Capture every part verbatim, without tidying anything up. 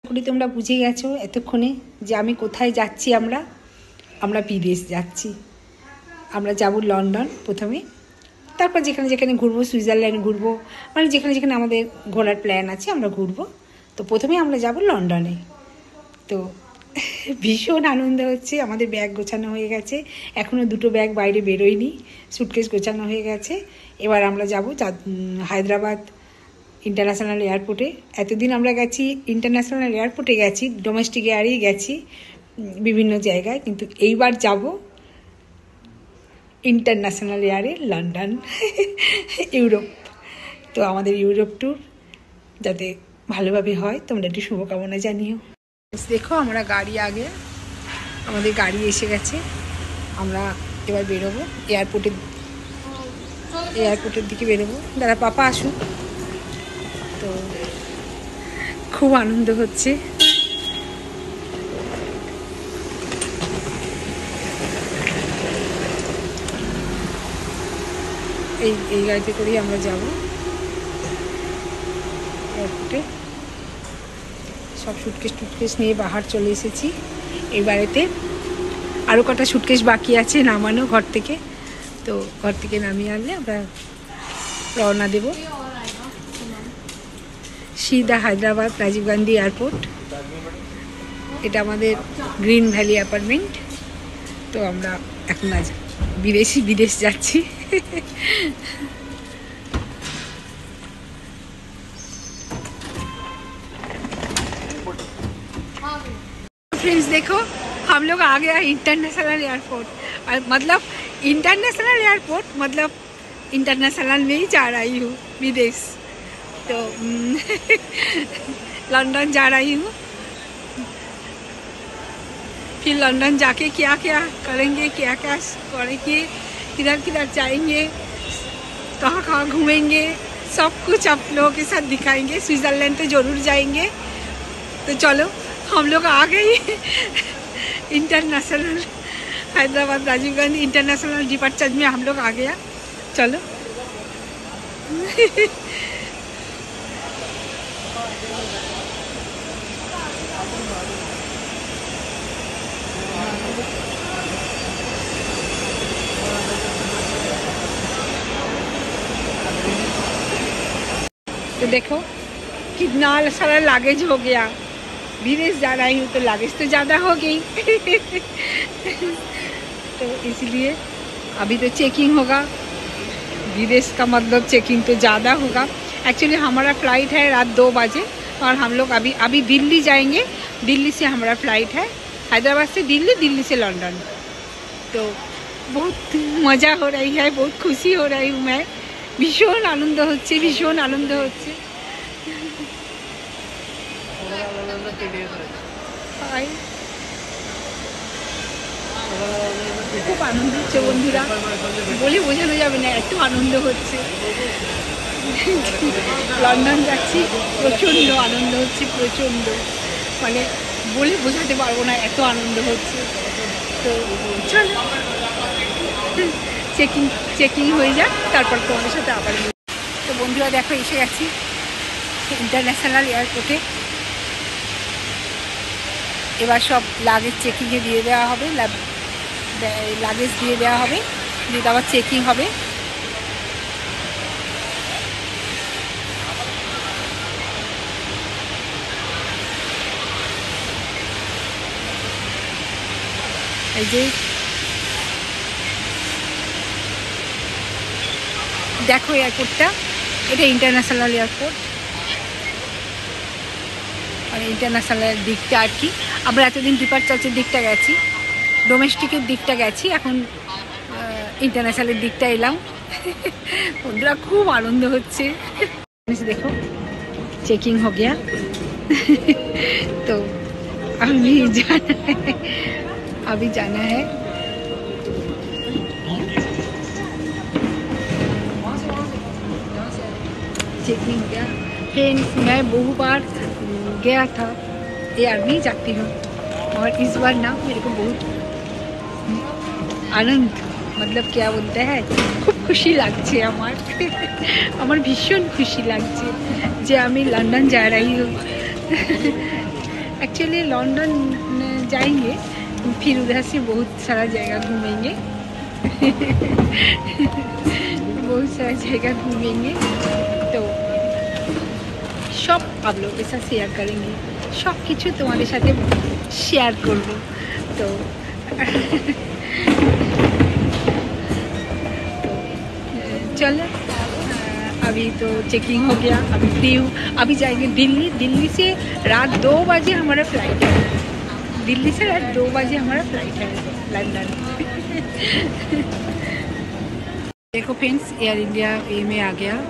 করি তোমরা বুঝে গেছো এতক্ষণে যে আমি কোথায় যাচ্ছি। আমরা আমরা বিদেশ যাচ্ছি। আমরা যাব লন্ডন প্রথমে, তারপর যেখানে যেখানে ঘুরবো, সুইজারল্যান্ড ঘুরবো, মানে যেখানে যেখানে আমাদের ঘোরার প্ল্যান আছে আমরা ঘুরবো। তো প্রথমে আমরা যাব লন্ডনে। তো ভীষণ আনন্দ হচ্ছে। আমাদের ব্যাগ গোছানো হয়ে গেছে, এখনও দুটো ব্যাগ বাইরে বেরোয়নি, সুটকেস গোছানো হয়ে গেছে। এবার আমরা যাব হায়দ্রাবাদ ইন্টারন্যাশনাল এয়ারপোর্টে। এতদিন আমরা গেছি ইন্টারন্যাশনাল এয়ারপোর্টে, গেছি ডোমেস্টিক এয়ারেই গেছি বিভিন্ন জায়গায়, কিন্তু এইবার যাব ইন্টারন্যাশনাল এয়ারে লন্ডন, ইউরোপ। তো আমাদের ইউরোপ ট্যুর যাতে ভালোভাবে হয় তোমরা একটু শুভকামনা জানিও। দেখো আমরা গাড়ি আগে, আমাদের গাড়ি এসে গেছে। আমরা এবার বেরোবো এয়ারপোর্টের এয়ারপোর্টের দিকে বেরোবো। দাদা পাপা আসুক। তো খুব আনন্দ হচ্ছে। এই এই গাড়িতে করেই আমরা যাব এয়ারপোর্টে। সব সুটকেস টুটকেস নিয়ে বাহার চলে এসেছি। এই বাড়িতে আরও কটা সুটকেস বাকি আছে নামানো ঘর থেকে। তো ঘর থেকে নামিয়ে আনলে আমরা রওনা দেব সিধা হায়দ্রাবাদ রাজীব গান্ধী এয়ারপোর্ট। এটা আমাদের গ্রিন ভ্যালি অ্যাপার্টমেন্ট। তো আমরা এখন আজ বিদেশি বিদেশ যাচ্ছি। फ्रेंड्स देखो हम लोग आ गया इंटरनेशनल एयरपोर्ट। मतलब इंटरनेशनल एयरपोर्ट मतलब इंटरनेशनल में ही जा रही हूँ विदेश। तो लंदन जा रही हूँ। फिर लंदन जाके क्या क्या करेंगे, क्या क्या करेंगे, किधर किधर जाएंगे, कहाँ कहाँ घूमेंगे, सब कुछ आप लोगों के साथ दिखाएंगे। स्विट्ज़रलैंड तो ज़रूर जाएंगे। तो चलो हम लोग आ गए international Hyderabad Rajiv Gandhi international departure में हम लोग आ गया। चलो तो देखो कितना सारा लागेज हो गया। विदेश जा रही हूँ तो लागेज तो ज़्यादा हो गई। तो इसलिए अभी तो चेकिंग होगा। विदेश का मतलब चेकिंग तो ज़्यादा होगा। एक्चुअली हमारा फ़्लाइट है रात दो बजे और हम लोग अभी अभी दिल्ली जाएंगे। दिल्ली से हमारा फ़्लाइट है, हैदराबाद से दिल्ली, दिल्ली से लंदन। तो बहुत मज़ा हो रही है, बहुत खुशी हो रही हूँ मैं। भीषण आनंद होच्छे, भीषण आनंद होच्छे। খুব আনন্দ হচ্ছে বন্ধুরা, বলে বোঝানো যাবে না, এত আনন্দ হচ্ছে। লন্ডন যাচ্ছি, প্রচণ্ড আনন্দ হচ্ছে, প্রচণ্ড, মানে বলে বোঝাতে পারবো না, এত আনন্দ হচ্ছে। তো চলো চেকিং চেকিং হয়ে যাক, তারপর তোমাদের সাথে আবার। তো বন্ধুরা দেখো এসে গেছি ইন্টারন্যাশনাল এয়ারপোর্টে। এবার সব লাগেজ চেকিংয়ে দিয়ে দেওয়া হবে, লাগেজ দিয়ে দেওয়া হবে, দিয়ে আবার চেকিং হবে। এই যে দেখো এয়ারপোর্টটা, এটা ইন্টারন্যাশনাল এয়ারপোর্ট, মানে ইন্টারন্যাশনাল দিকটা আর কি। আমরা এতদিন ডিপার্চারের দিকটা গেছি, ডোমেস্টিকের দিকটা গেছি, এখন ইন্টারন্যাশনালের দিকটা এলাম। বন্ধুরা খুব আনন্দ হচ্ছে। দেখো চেকিং हो गया। तो अभी जाना है, अभी जाना है। चेकिंग हो गया। फ्रेंड्स मैं बहु बार गया था, एयर में जाती हूँ, और इस बार ना मेरे को बहुत आनंद, मतलब क्या बोलते हैं, खूब खुशी লাগছে আমার। আমার ভীষণ খুশি লাগছে যে আমি লন্ডন जा रही हूँ। एक्चुअली लंदन जाएंगे, फिर उधर से बहुत सारा जगह घूमेंगे। बहुत सारा जगह घूमेंगे, तो सब आप लोगों के साथ शेयर करेंगे, सब কিছু তোমাদের সাথে शेयर করব। तो चलो अभी तो चेकिंग हो गया, अभी फ्री हूँ। अभी जाएंगे दिल्ली। दिल्ली से रात दो बजे हमारा फ्लाइट है। दिल्ली से रात दो बजे हमारा फ्लाइट है लंदन। देखो फ्रेंड्स, एयर इंडिया पे में आ गया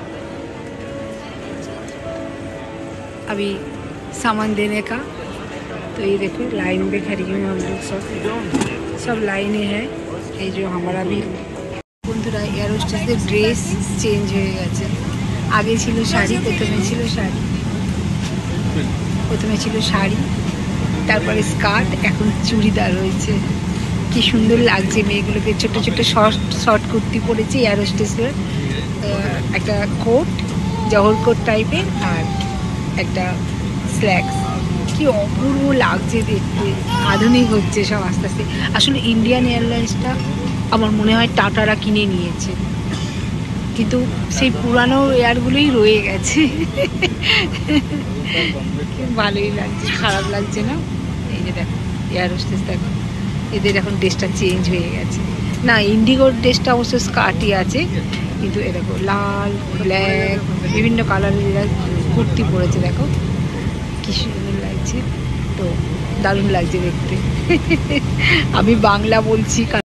अभी सामान देने का। तो ये देखो लाइन में खड़ी हुई हम लोग, सब सब लाइनें हैं। ये जो हमारा भी বন্ধুরা এয়ার হোস্টেসদের ড্রেস চেঞ্জ হয়ে গেছে। আগে ছিল শাড়ি, প্রথমে ছিল শাড়ি প্রথমে ছিল শাড়ি তারপরে স্কার্ট, এখন চুড়িদার হয়েছে। কি সুন্দর লাগছে মেয়েগুলোকে। ছোট ছোট শর্ট শর্ট কুর্তি পরেছে এয়ার হোস্টেসের, একটা কোট জহর কোট টাইপের আর একটা স্ল্যাক্স। কি অপূর্ব লাগছে দেখতে, আধুনিক হচ্ছে সব আস্তে আস্তে। আসলে ইন্ডিয়ান এয়ারলাইন্সটা আমার মনে হয় টাটারা কিনে নিয়েছে, কিন্তু সেই পুরানো এয়ারগুলোই রয়ে গেছে। ভালোই লাগছে, খারাপ লাগছে না। এই যে দেখো এয়ার হোস্টেস, দেখো এদের এখন ড্রেসটা চেঞ্জ হয়ে গেছে। না, ইন্ডিগোর ড্রেসটা অবশ্য স্কার্টই আছে, কিন্তু এরকম লাল ব্ল্যাক বিভিন্ন কালারের এরা কুর্তি পরেছে। দেখো কি সুন্দর লাগছে, তো দারুণ লাগছে দেখতে। আমি বাংলা বলছি।